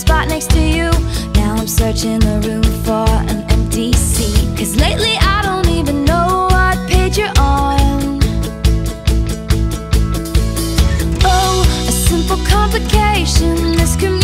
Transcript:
spot next to you. Now I'm searching the room for an empty seat, 'cause lately I don't even know what page you're on. Oh, a simple complication, this could